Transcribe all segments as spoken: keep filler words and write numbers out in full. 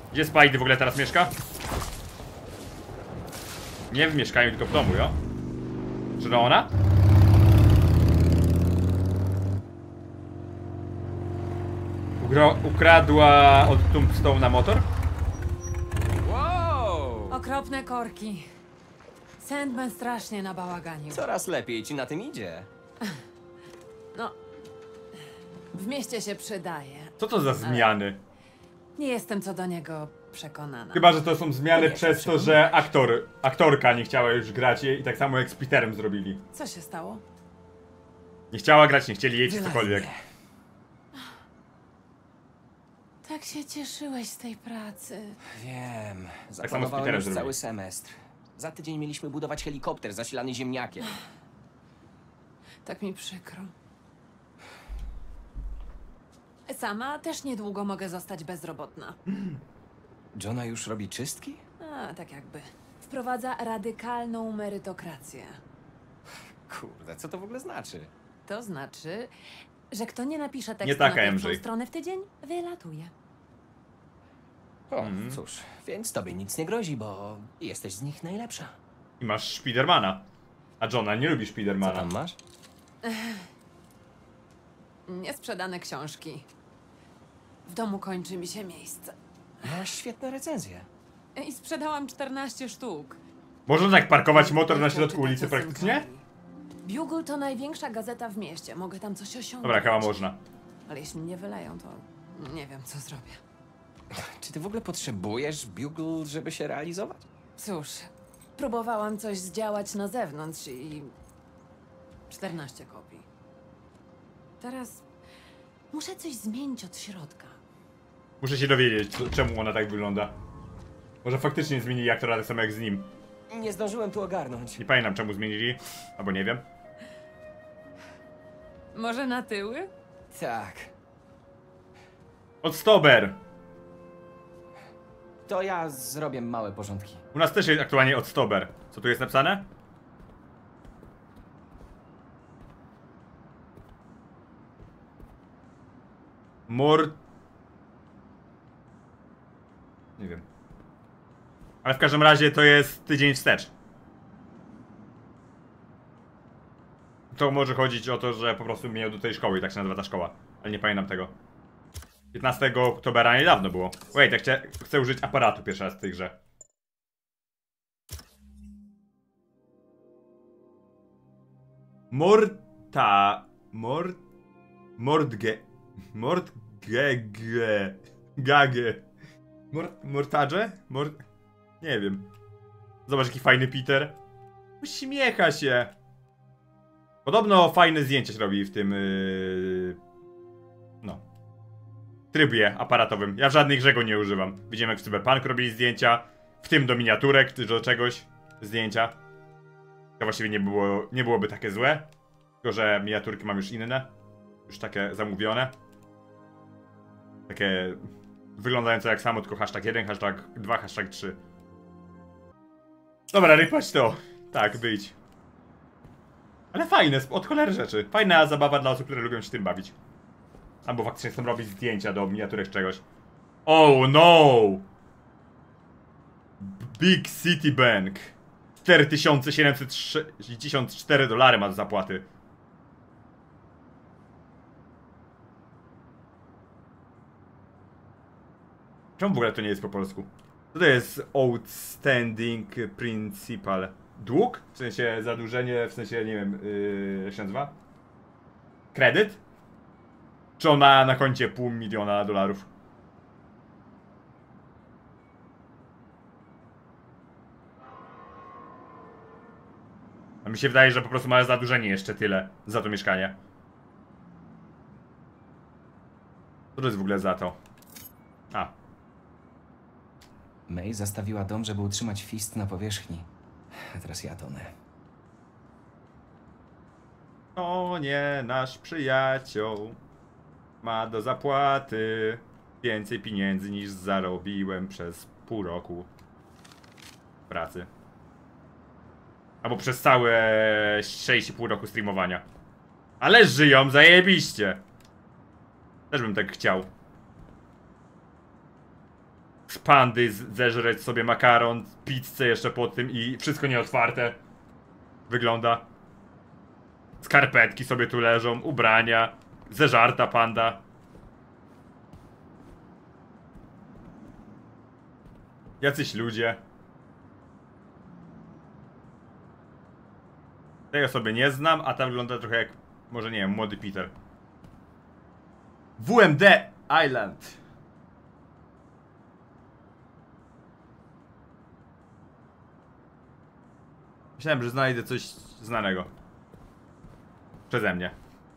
Gdzie Spidey w ogóle teraz mieszka? Nie w mieszkaniu, tylko w domu, jo? Czy to ona? Ugro ukradła od Tombstone'a motor? Wow! Okropne korki. Sandman strasznie nabałaganił. Coraz lepiej ci na tym idzie. No, w mieście się przydaje. Co to za zmiany? Nie jestem co do niego przekonana. Chyba, że to są zmiany Nie przez to, że aktor, aktorka nie chciała już grać jej i tak samo jak z Peterem zrobili. Co się stało? Nie chciała grać, nie chcieli jej czy Wylaźnie. cokolwiek. Tak się cieszyłeś z tej pracy. Wiem. samo z Zaplanowałem Peterem już zrobili. cały semestr. Za tydzień mieliśmy budować helikopter zasilany ziemniakiem. Tak mi przykro. Sama też niedługo mogę zostać bezrobotna. Johna już robi czystki? A, tak jakby. Wprowadza radykalną merytokrację. Kurde, co to w ogóle znaczy? To znaczy, że kto nie napisze tekstu Nie taka, na pierwszą M J. stronę w tydzień, wylatuje. O, Mhm. cóż, więc tobie nic nie grozi, bo jesteś z nich najlepsza. I masz Spidermana. A Johna nie lubi Co Spidermana. tam masz? Niesprzedane książki. W domu kończy mi się miejsce. Masz świetne recenzje. I sprzedałam czternaście sztuk. Można tak parkować motor na Chcę środku czytać ulicy o praktycznie? synkronii. Bugle to największa gazeta w mieście. Mogę tam coś osiągnąć. Dobra, chyba można. Ale jeśli mnie wyleją, to nie wiem, co zrobię. Czy ty w ogóle potrzebujesz Bugle, żeby się realizować? Cóż, próbowałam coś zdziałać na zewnątrz i... czternaście kopii. Teraz muszę coś zmienić od środka. Muszę się dowiedzieć, co- czemu ona tak wygląda. Może faktycznie zmienili aktora tak samo jak z nim. Nie zdążyłem tu ogarnąć. Nie pamiętam czemu zmienili. Albo nie wiem. Może na tyły? Tak. Odstober! To ja zrobię małe porządki. U nas też jest aktualnie odstober. Co tu jest napisane? Mor... Nie wiem. Ale w każdym razie to jest tydzień wstecz. To może chodzić o to, że po prostu miał do tej szkoły i tak się nazywa ta szkoła. Ale nie pamiętam tego. piętnastego oktobra niedawno było. Wait, ja chcę, chcę użyć aparatu pierwszy raz w tej grze. Morta... Mort... Mordge... Mordgege... Gage... Mort... Mortadże? Mort... Nie wiem. Zobacz jaki fajny Peter. Uśmiecha się. Podobno fajne zdjęcie się robi w tym... Yy... No. Trybie aparatowym. Ja w żadnej grze go nie używam. Widziałem jak w Cyberpunk robili zdjęcia. W tym do miniaturek, czy do czegoś. Zdjęcia. To właściwie nie, było, nie byłoby takie złe. Tylko, że miniaturki mam już inne. Już takie zamówione. Takie wyglądające jak samo, tylko hashtag jeden, hashtag dwa, hashtag trzy. Dobra, rypać to. Tak, być. Ale fajne, od cholery rzeczy. Fajna zabawa dla osób, które lubią się tym bawić. Albo faktycznie chcą robić zdjęcia do miniaturek czegoś. Oh no! Big City Bank. cztery tysiące siedemset sześćdziesiąt cztery dolary ma do zapłaty. Czemu w ogóle to nie jest po polsku? Co to jest outstanding principal? Dług? W sensie zadłużenie, w sensie nie wiem, yy, jak się nazywa? Kredyt? Czy on ma na koncie pół miliona dolarów? A mi się wydaje, że po prostu ma zadłużenie jeszcze tyle za to mieszkanie. Co to jest w ogóle za to? A. May zastawiła dom, żeby utrzymać fist na powierzchni. A teraz ja tonę. O nie, nasz przyjaciel ma do zapłaty więcej pieniędzy niż zarobiłem przez pół roku pracy. Albo przez całe sześć i pół roku streamowania. Ale żyją zajebiście. Też bym tak chciał. z pandy z- zeżreć sobie makaron, pizzę jeszcze po tym i wszystko nieotwarte. Wygląda. Skarpetki sobie tu leżą, ubrania, zeżarta panda. Jacyś ludzie. Tej osoby nie znam, a ta wygląda trochę jak, może nie wiem, młody Peter. W M D Island. Myślałem, że znajdę coś znanego. Przeze mnie.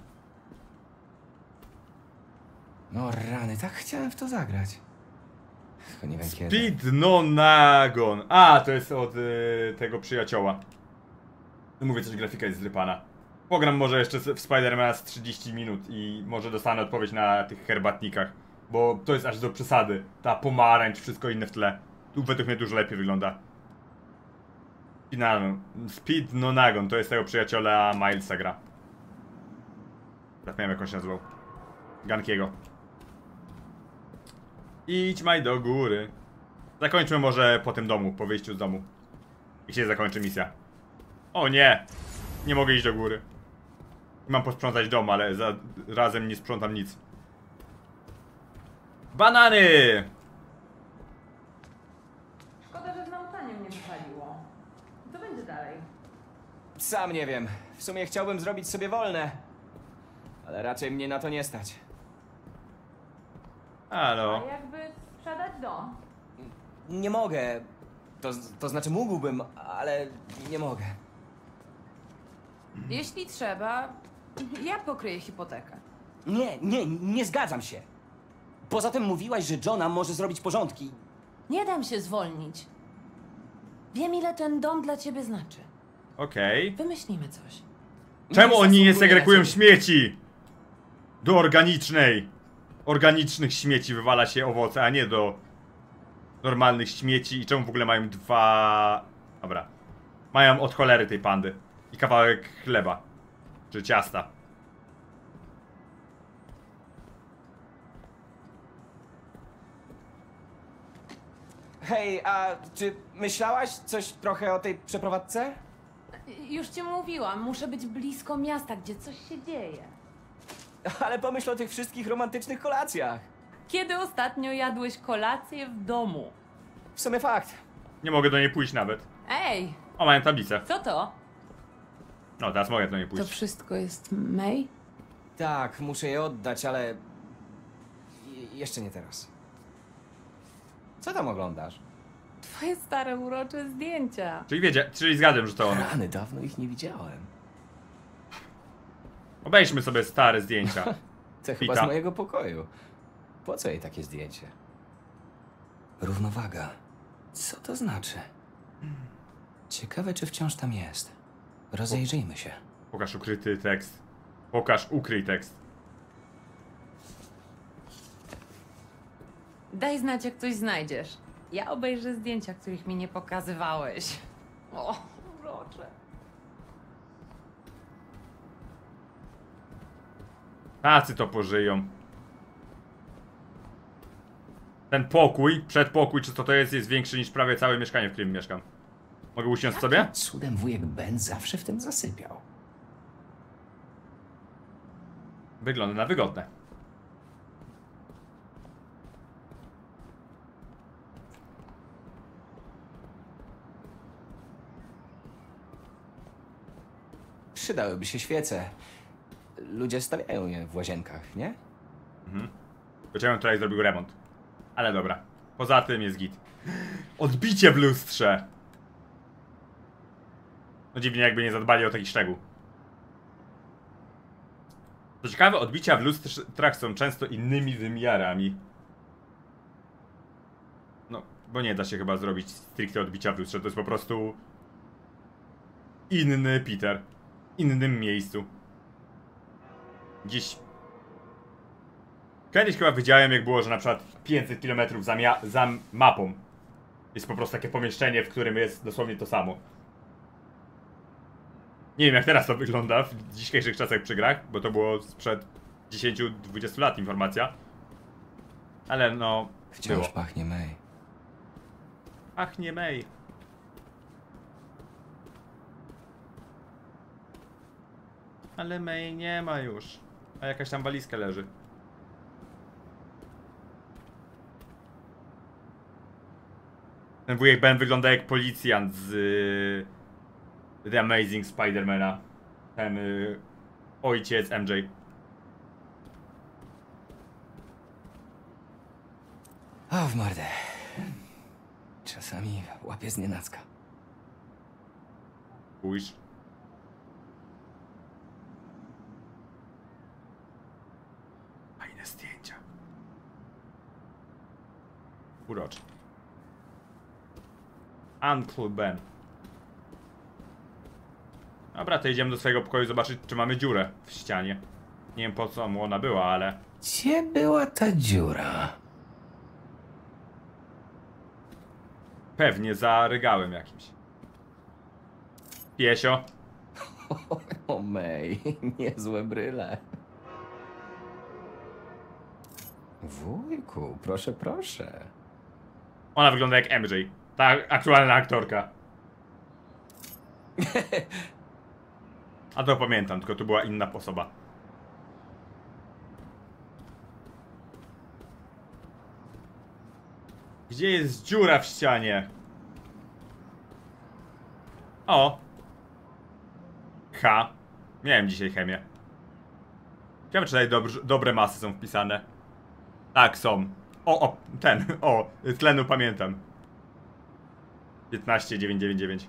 No rany, tak chciałem w to zagrać. Tylko nie wiem kiedy. Speed no nagon. A, to jest od y, tego przyjacioła. No mówię, coś grafika jest zrypana. Pogram może jeszcze w Spidermana z trzydzieści minut i może dostanę odpowiedź na tych herbatnikach. Bo to jest aż do przesady. Ta pomarańcz, wszystko inne w tle. Tu według mnie dużo lepiej wygląda. Finalny. Speed no nagon, to jest tego przyjaciela Milesa gra. Zapomniałem, jak on się nazywał. Gankiego. Idź maj do góry. Zakończmy może po tym domu, po wyjściu z domu. I się zakończy misja. O nie! Nie mogę iść do góry. Mam posprzątać dom, ale za razem nie sprzątam nic. Banany! Szkoda, że z nauczaniem nie wypaliło. Co będzie dalej? Sam nie wiem. W sumie chciałbym zrobić sobie wolne. Ale raczej mnie na to nie stać. Halo. jakby sprzedać dom? Nie mogę. To, to znaczy mógłbym, ale nie mogę. Jeśli trzeba, ja pokryję hipotekę. Nie, nie, nie zgadzam się. Poza tym mówiłaś, że Johna może zrobić porządki. Nie dam się zwolnić. Wiem, ile ten dom dla ciebie znaczy. Okej. Wymyślimy coś. Czemu oni nie zasługuję segregują na ciebie. śmieci? Do organicznej. Organicznych śmieci wywala się owoce, a nie do normalnych śmieci. I czemu w ogóle mają dwa... Dobra. Mają od cholery tej pandy. I kawałek chleba. Czy ciasta. Hej, a czy myślałaś coś trochę o tej przeprowadzce? Już ci mówiłam, muszę być blisko miasta, gdzie coś się dzieje. Ale pomyśl o tych wszystkich romantycznych kolacjach. Kiedy ostatnio jadłeś kolację w domu? W sumie fakt. Nie mogę do niej pójść nawet. Ej, O, mają tablicę. co to? No, teraz mogę do niej To pójść. wszystko jest May? Tak, muszę je oddać, ale... Je- jeszcze nie teraz. Co tam oglądasz? Twoje stare urocze zdjęcia. Czyli wiedzia, czyli zgadzam, że to on. Rany, dawno ich nie widziałem. Obejrzmy sobie stare zdjęcia. To chyba Pika. z mojego pokoju. Po co jej takie zdjęcie? Równowaga. Co to znaczy? Ciekawe, czy wciąż tam jest. Rozejrzyjmy się. Pokaż ukryty tekst. Pokaż ukryj tekst. Daj znać, jak coś znajdziesz. Ja obejrzę zdjęcia, których mi nie pokazywałeś. O, urocze. Tacy to pożyją. Ten pokój, przedpokój, czy co to jest, jest większy niż prawie całe mieszkanie, w którym mieszkam. Mogę usiąść sobie? Cudem wujek Ben zawsze w tym zasypiał. Wygląda na wygodne. Przydałyby się świece. Ludzie stawiają je w łazienkach, nie? Wieczorem tutaj zrobił remont. Ale dobra. Poza tym jest git. Odbicie w lustrze. No dziwnie, jakby nie zadbali o taki szczegół. Co ciekawe, odbicia w lustrach są często innymi wymiarami. No, bo nie da się chyba zrobić stricte odbicia w lustrze. To jest po prostu inny Peter. W innym miejscu. Gdzieś... Kiedyś chyba widziałem, jak było, że na przykład pięćset kilometrów za, mia- za mapą jest po prostu takie pomieszczenie, w którym jest dosłownie to samo. Nie wiem, jak teraz to wygląda w dzisiejszych czasach przy grach, bo to było sprzed dziesięciu dwudziestu lat informacja. Ale no, Wciąż było. pachnie May. Ach, nie May. Ale May nie ma już. A jakaś tam walizka leży. Ten wujek Ben wygląda jak policjant z y, The Amazing Spider-Mana. Ten y, ojciec M J. O, w mordę. Czasami łapię znienacka. Spójrz. Fajne zdjęcia. Urocze. Uncle Ben. Dobra, to idziemy do swojego pokoju zobaczyć, czy mamy dziurę w ścianie. Nie wiem po co mu ona była, ale... Gdzie była ta dziura? Pewnie za regałem jakimś. Piesio. O, May, niezłe bryle. Wujku, proszę, proszę. Ona wygląda jak M J. Ta aktualna aktorka. A to pamiętam, tylko tu była inna osoba. Gdzie jest dziura w ścianie? O! H. Miałem dzisiaj chemię. Ciekawe, czy tutaj dobrze, dobre masy są wpisane. Tak, są. O, o, ten, o, tlenu pamiętam. piętnaście dziewięćset dziewięćdziesiąt dziewięć.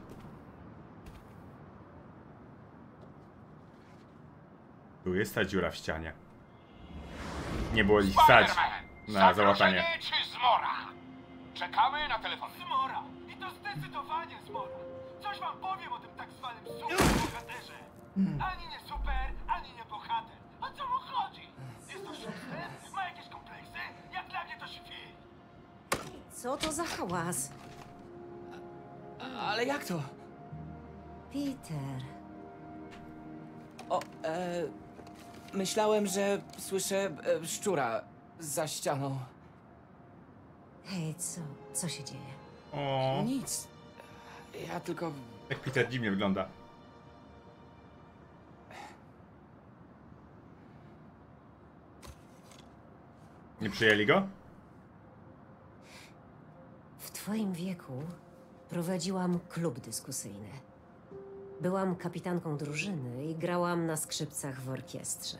Tu jest ta dziura w ścianie. Nie było ich stać na załatanie. Zagrożenie czy zmora? Czekamy na telefon. Zmora! I to zdecydowanie zmora! Coś wam powiem o tym tak zwanym superbohaterze. Ani nie super, ani nie bohater. O co mu chodzi? Jest to szósty? Ma jakieś kompleksy? Jak dla mnie to świr. Co to za hałas? Ale jak to? Peter. O, e, myślałem, że słyszę e, szczura za ścianą. Hej, co? Co się dzieje? O, Nic. Ja tylko... jak Peter dziwnie wygląda. Nie przyjęli go? W twoim wieku prowadziłam klub dyskusyjny. Byłam kapitanką drużyny i grałam na skrzypcach w orkiestrze.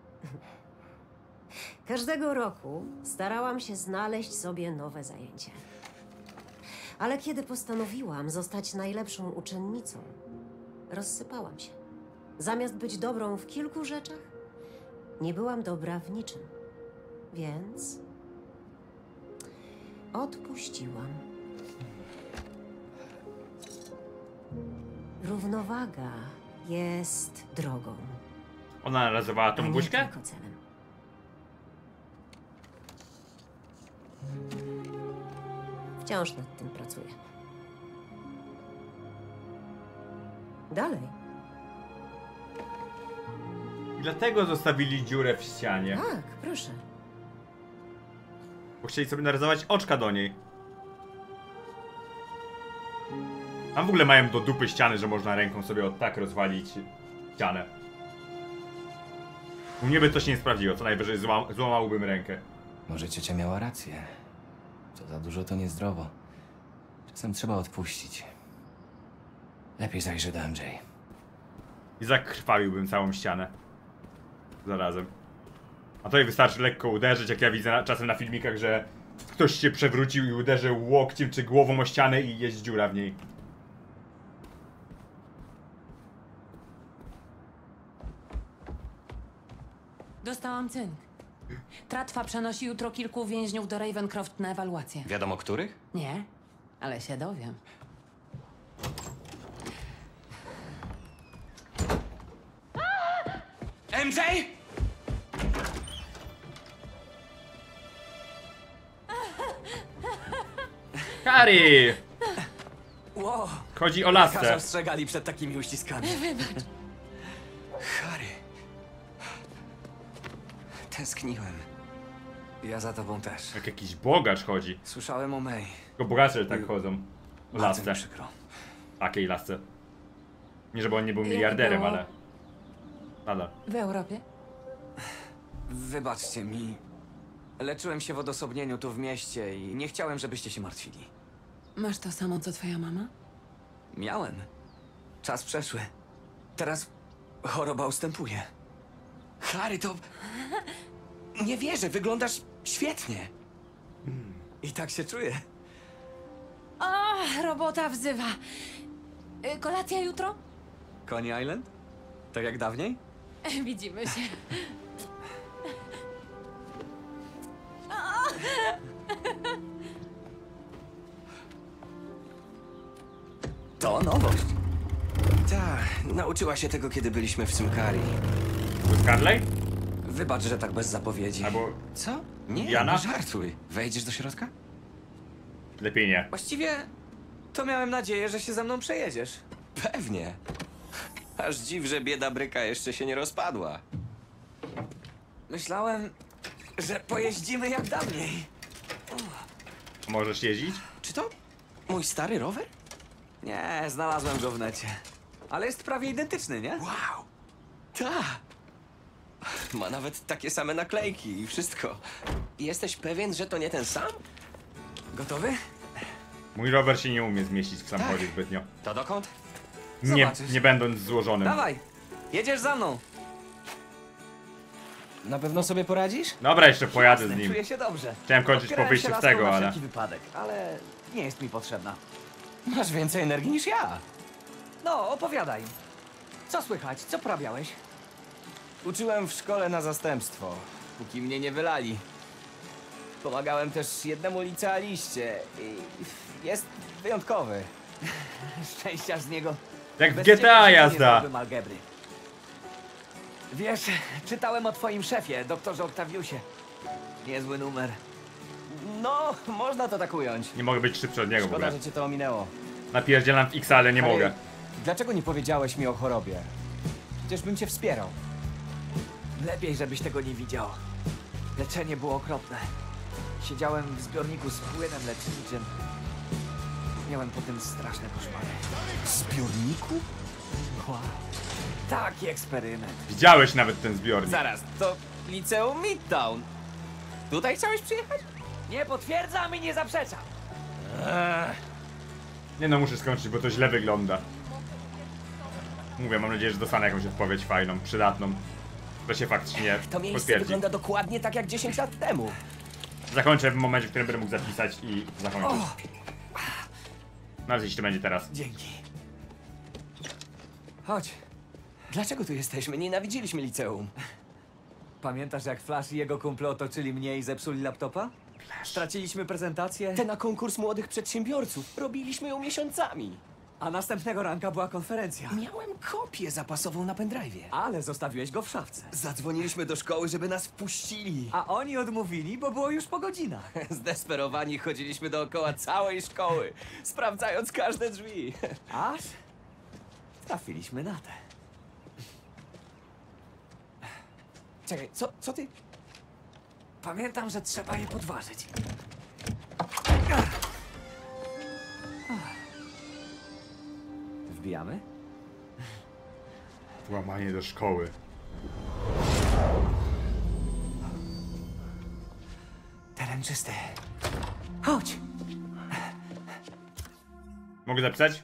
Każdego roku starałam się znaleźć sobie nowe zajęcie. Ale kiedy postanowiłam zostać najlepszą uczennicą, rozsypałam się. Zamiast być dobrą w kilku rzeczach, nie byłam dobra w niczym. Więc odpuściłam. Równowaga jest drogą, Ona nazywała a tą nie buźkę? tylko celem. Wciąż nad tym pracuję. Dalej. I dlatego zostawili dziurę w ścianie. Tak, proszę. Bo chcieli sobie narysować oczka do niej. Tam w ogóle mają do dupy ściany, że można ręką sobie od tak rozwalić ścianę. U mnie by to się nie sprawdziło, co najwyżej zła złamałbym rękę. Może ciocia miała rację. Co za dużo to niezdrowo. Czasem trzeba odpuścić. Lepiej zajrzę do M J. I zakrwawiłbym całą ścianę. Zarazem. A to jej wystarczy lekko uderzyć, jak ja widzę na, czasem na filmikach, że ktoś się przewrócił i uderzył łokciem czy głową o ścianę i jest dziura w niej. Dostałam cynk. Tratwa przenosi jutro kilku więźniów do Ravencroft na ewaluację. Wiadomo których? Nie, ale się dowiem. M J! Harry! Wow! Chodzi o Lekarze lasce. ostrzegali przed takimi uściskami. Wybacz. Harry. Tęskniłem. Ja za tobą też. Jak jakiś bogacz chodzi. Słyszałem o May. Tylko bogacze tak chodzą. O Bardzo lasce. mi przykro. Takiej lasce. Nie żeby on nie był Jak miliarderem, było? ale... Ale... W Europie? Wybaczcie mi. Leczyłem się w odosobnieniu tu w mieście i nie chciałem, żebyście się martwili. Masz to samo, co twoja mama? Miałem. Czas przeszły. Teraz choroba ustępuje. Harry, to... Nie wierzę, wyglądasz świetnie. I tak się czuję. O, robota wzywa. Y, Kolacja jutro? Coney Island? Tak jak dawniej? Widzimy się. To nowość. Tak, nauczyła się tego, kiedy byliśmy w Symkarii. Scarlett? Wybacz, że tak bez zapowiedzi. Albo... Co? Nie, Diana? nie żartuj. Wejdziesz do środka? Lepiej nie. Właściwie to miałem nadzieję, że się ze mną przejedziesz. Pewnie. Aż dziw, że bieda bryka jeszcze się nie rozpadła. Myślałem, że pojeździmy jak dawniej. Możesz jeździć? Czy to mój stary rower? Nie, znalazłem go w necie. Ale jest prawie identyczny, nie? Wow. Ta. Ma nawet takie same naklejki i wszystko. Jesteś pewien, że to nie ten sam? Gotowy? Mój rower się nie umie zmieścić w samochodzie Tak. zbytnio. To dokąd? Nie, Zobaczysz. nie będąc złożonym. Dawaj, jedziesz za mną. Na pewno sobie poradzisz? Dobra, jeszcze pojadę z nim. Czuję się dobrze. Chciałem kończyć po Odpierałem wyjściu się z laską tego, na ale... wszelki wypadek, ale nie jest mi potrzebna. Masz więcej energii niż ja. No, opowiadaj. Co słychać? Co porabiałeś? Uczyłem w szkole na zastępstwo, póki mnie nie wylali. Pomagałem też jednemu licealiście i jest wyjątkowy. Szczęścia z niego. Jak w Bez G ciebie T A życie nie jazda. znałbym algebry. Wiesz, czytałem o twoim szefie, doktorze Octaviusie. Niezły numer. No, można to tak ująć. Nie mogę być szybszy od niego w Szkoda, ogóle. że cię to ominęło. Napierdzielam w X, ale nie Harry, mogę. Dlaczego nie powiedziałeś mi o chorobie? Przecież bym cię wspierał. Lepiej, żebyś tego nie widział. Leczenie było okropne. Siedziałem w zbiorniku z płynem leczniczym. Miałem potem straszne koszmary. W zbiorniku? Wow. Taki eksperyment. Widziałeś nawet ten zbiornik. Zaraz, to liceum Midtown. Tutaj chciałeś przyjechać? Nie potwierdzam i nie zaprzeczam. Nie no, muszę skończyć, bo to źle wygląda. Mówię, mam nadzieję, że dostanę jakąś odpowiedź fajną, przydatną. To się faktycznie To miejsce potwierdzi. wygląda dokładnie tak jak dziesięć lat temu. Zakończę w momencie, w którym będę mógł zapisać i zakończyć. No ale jeśli to będzie teraz. Dzięki. Chodź. Dlaczego tu jesteśmy? Nienawidziliśmy liceum. Pamiętasz, jak Flash i jego kumple otoczyli mnie i zepsuli laptopa? Straciliśmy prezentację, Te na konkurs młodych przedsiębiorców. Robiliśmy ją miesiącami. a następnego ranka była konferencja. Miałem kopię zapasową na pendrive'ie. Ale zostawiłeś go w szafce. Zadzwoniliśmy do szkoły, żeby nas wpuścili. A oni odmówili, bo było już po godzinach. Zdesperowani chodziliśmy dookoła całej szkoły, sprawdzając każde drzwi. Aż trafiliśmy na te. Czekaj, co, co ty? Pamiętam, że trzeba je podważyć. Wbijamy? Włamanie do szkoły. Teren czysty. Chodź! Mogę zapisać?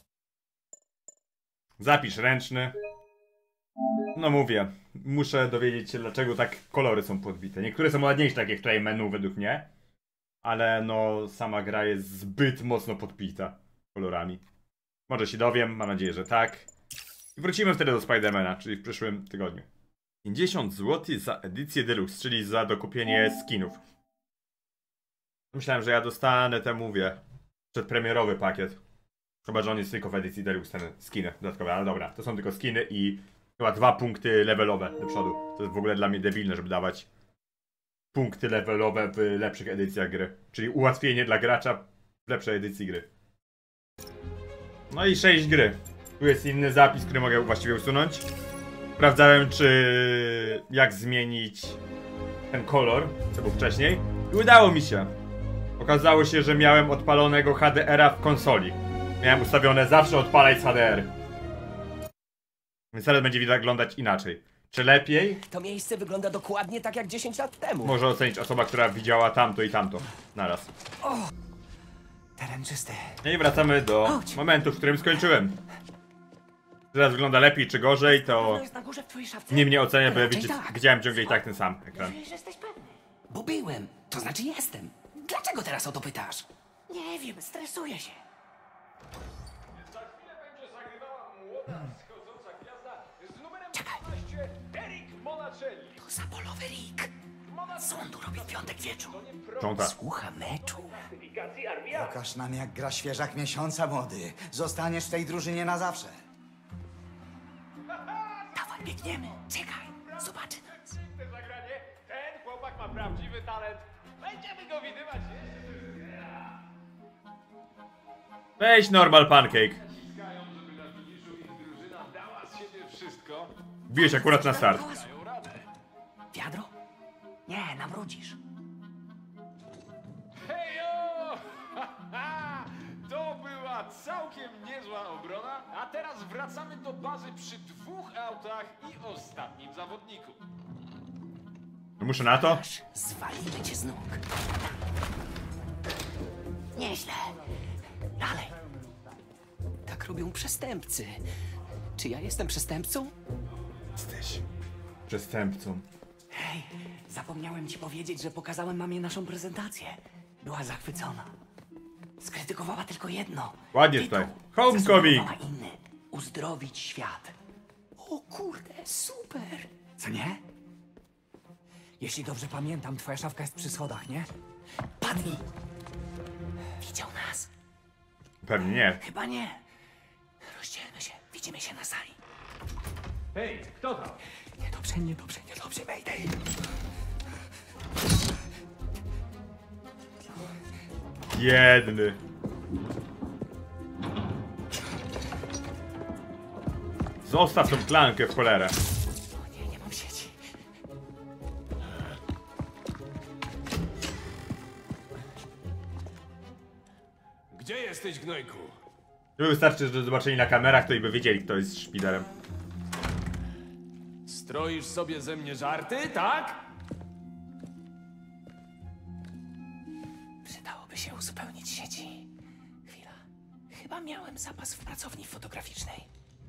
Zapisz ręczny. No mówię, muszę dowiedzieć się, dlaczego tak kolory są podbite. Niektóre są ładniejsze, tak jak tutaj menu według mnie. Ale no, sama gra jest zbyt mocno podbita kolorami. Może się dowiem, mam nadzieję, że tak. I wrócimy wtedy do Spidermana, czyli w przyszłym tygodniu. pięćdziesiąt złotych za edycję Deluxe, czyli za dokupienie skinów. Myślałem, że ja dostanę, te mówię, przedpremierowy pakiet. Chyba, że on jest tylko w edycji Deluxe, ten skiny dodatkowe, ale dobra, to są tylko skiny i chyba dwa punkty levelowe do przodu. To jest w ogóle dla mnie debilne, żeby dawać punkty levelowe w lepszych edycjach gry. Czyli ułatwienie dla gracza w lepszej edycji gry. No i sześć gry. Tu jest inny zapis, który mogę właściwie usunąć. Sprawdzałem, czy jak zmienić ten kolor, co był wcześniej. I udało mi się. Okazało się, że miałem odpalonego H D R a w konsoli. Miałem ustawione zawsze odpalać z H D R. Więc teraz będzie wyglądać inaczej. Czy lepiej? To miejsce wygląda dokładnie tak jak dziesięć lat temu. Może ocenić osoba, która widziała tamto i tamto naraz. Teren czysty. I wracamy do momentu, w którym skończyłem. Teraz wygląda lepiej czy gorzej, to jest na górze w twojej szafce? nie mnie ocenia, bo ja Raczej widzicie, tak. widziałem ciągle i tak ten sam ekran. Mówisz, że jesteś pewny. Bo byłem. To znaczy jestem. Dlaczego teraz o to pytasz? Nie wiem, stresuję się. Za chwilę będzie zagrywała młoda, wschodząca gwiazda z numerem Czekaj. dwanaście, Eric Monacelli. To zapolowy Rick. Co on tu robi w piątek wieczór? Cząta. Słucha meczu. Pokaż nam, jak gra świeżak miesiąca, młody. Zostaniesz w tej drużynie na zawsze. Dawaj, biegniemy. Czekaj, zobaczy. Te zagranie, ten chłopak ma prawdziwy talent. Będziemy go widywać jeszcze. Weź normal pancake. Naciskają, żeby na finiszu ich drużyna dała z siebie wszystko. Bijesz akurat na start. Dają radę. Wiadro? Nie, nawrócisz. Hejo! To była całkiem niezła obrona, a teraz wracamy do bazy przy dwóch autach i ostatnim zawodniku. Muszę na to? Aż zwalimy cię z nóg. Nieźle. Dalej. Tak robią przestępcy. Czy ja jestem przestępcą? Jesteś przestępcą. Hej, zapomniałem ci powiedzieć, że pokazałem mamie naszą prezentację. Była zachwycona. Skrytykowała tylko jedno. Ładnie Tytuł. tutaj. Homecoming. Zasugerowała inny. Uzdrowić świat. O kurde, super. Co nie? Jeśli dobrze pamiętam, twoja szafka jest przy schodach, nie? Padnij. Widział nas? Pewnie nie. Chyba nie. Rozdzielmy się. Widzimy się na sali. Hej, kto tam? Niedobrze, niedobrze, niedobrze, Mayday. Jedny. Zostaw tą klankę w cholerę. O nie, nie mam sieci. Gdzie jesteś, gnojku? Gdyby wystarczy, że zobaczyli na kamerach, to i by wiedzieli, kto jest szpiderem. Stroisz sobie ze mnie żarty, tak? Przydałoby się uzupełnić sieci. Chwila. Chyba miałem zapas w pracowni fotograficznej.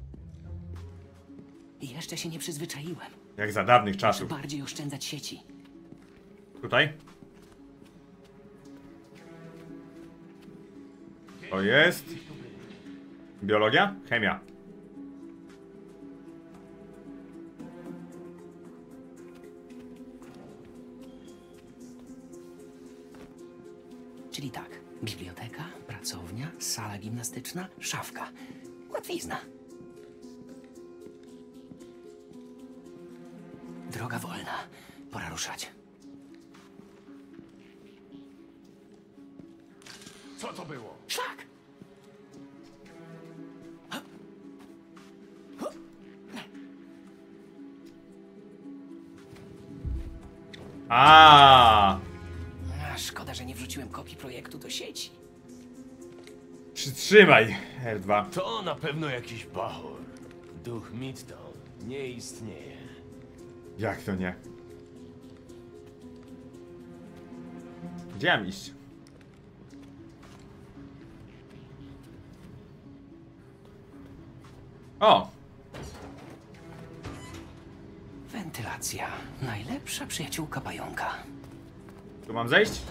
I jeszcze się nie przyzwyczaiłem. Jak za dawnych Muszę czasów. bardziej oszczędzać sieci. Tutaj? To jest... Biologia? Chemia. Czyli tak. Biblioteka, pracownia, sala gimnastyczna, szafka. Łatwizna. Droga wolna. Pora ruszać. Co to było? Szlak! A, A, szkoda, że nie wrzuciłem kopii projektu do sieci. Przytrzymaj R dwa. To na pewno jakiś bachor. Duch Midtown nie istnieje. Jak to nie? Gdzie mam iść? O! Wentylacja. Najlepsza przyjaciółka pająka. Tu mam zejść?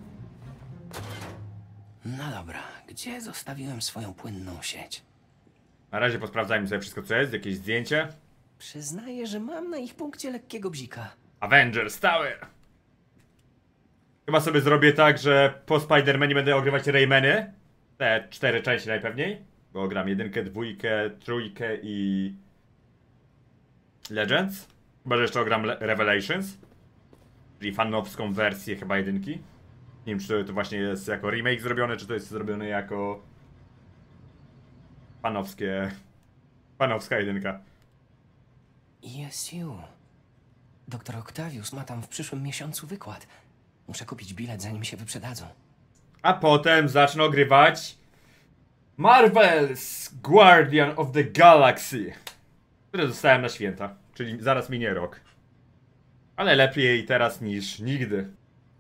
No dobra, gdzie zostawiłem swoją płynną sieć? Na razie posprawdzajmy sobie wszystko, co jest. Jakieś zdjęcie. Przyznaję, że mam na ich punkcie lekkiego bzika. Avengers Tower. Chyba sobie zrobię tak, że po Spider-Manie będę ogrywać Raymany. Te cztery części najpewniej. Bo gram jedynkę, dwójkę, trójkę i... Legends. Chyba, że jeszcze ogram Le Revelations. Czyli fanowską wersję chyba jedynki. Nie wiem, czy to właśnie jest jako remake zrobione, czy to jest zrobione jako... Fanowskie... Fanowska jedynka. E S U. Doktor Octavius ma tam w przyszłym miesiącu wykład. Muszę kupić bilet, zanim się wyprzedadzą. A potem zacznę ogrywać Marvel's Guardian of the Galaxy, które dostałem na święta, czyli zaraz minie rok. Ale lepiej teraz niż nigdy.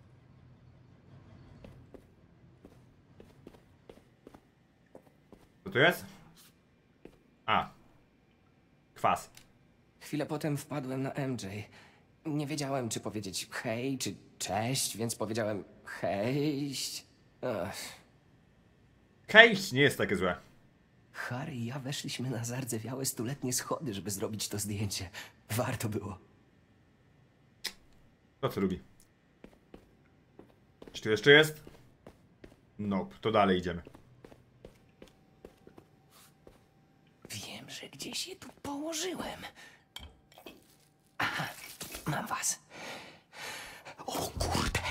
Co tu jest? A. Kwas. Chwilę potem wpadłem na M J. Nie wiedziałem, czy powiedzieć hej, czy cześć, więc powiedziałem hejść. Ach. Hejść nie jest takie złe. Harry i ja weszliśmy na zardzewiałe stuletnie schody, żeby zrobić to zdjęcie. Warto było. To co lubi. Czy tu jeszcze jest? Nope, to dalej idziemy. Wiem, że gdzieś je tu położyłem. Aha, mam was. O kurde.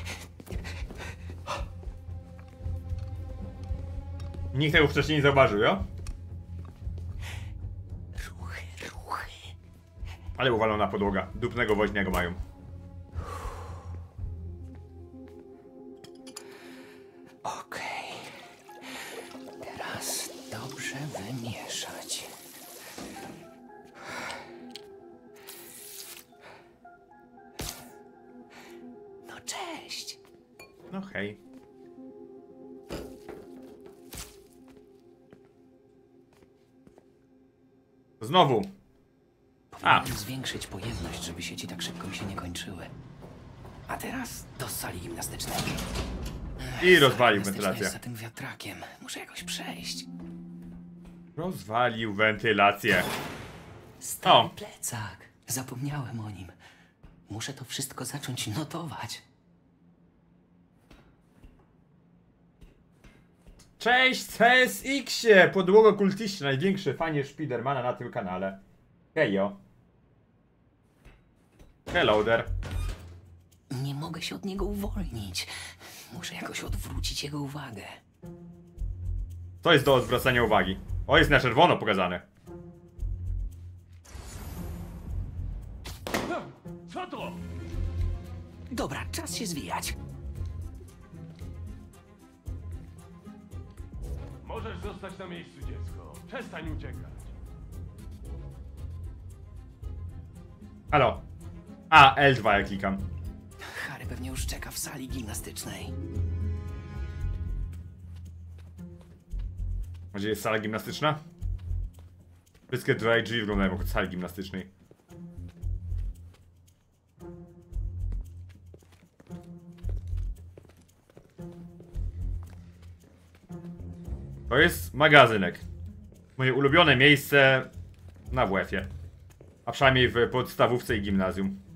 Nikt tego wcześniej nie zauważył, jo? Ruchy, ruchy. Ale uwalona podłoga. Dupnego woźniego mają. Okej. Teraz dobrze wymieszać. No cześć. No hej. Znowu. A. Powinienem zwiększyć pojemność, żeby sieci tak szybko mi się nie kończyły. A teraz do sali gimnastycznej. I rozwalił Gimnastyczna wentylację. jest za tym wiatrakiem. Muszę jakoś przejść. Rozwalił wentylację. Stary O. plecak. Zapomniałem o nim. Muszę to wszystko zacząć notować. Cześć C S X-ie! Podłogo kultyści, największy fanie Spidermana na tym kanale. Hejo. Hello there. Nie mogę się od niego uwolnić. Muszę jakoś odwrócić jego uwagę. To jest do odwracania uwagi. O, jest na czerwono pokazane. Co to? Dobra, czas się zwijać. Możesz zostać na miejscu, dziecko. Przestań uciekać. Halo. A, L dwa ja klikam. Harry pewnie już czeka w sali gimnastycznej. Gdzie jest sala gimnastyczna? Wszystkie dry drzwi wyglądają jak sali gimnastycznej. To jest magazynek. Moje ulubione miejsce na W F-ie. A przynajmniej w podstawówce i gimnazjum.